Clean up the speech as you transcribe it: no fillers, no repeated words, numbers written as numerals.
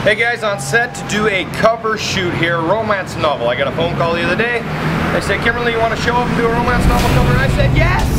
Hey guys, on set to do a cover shoot here, romance novel. I got a phone call the other day. They said, Kimberly, you want to show up and do a romance novel cover? And I said, yes!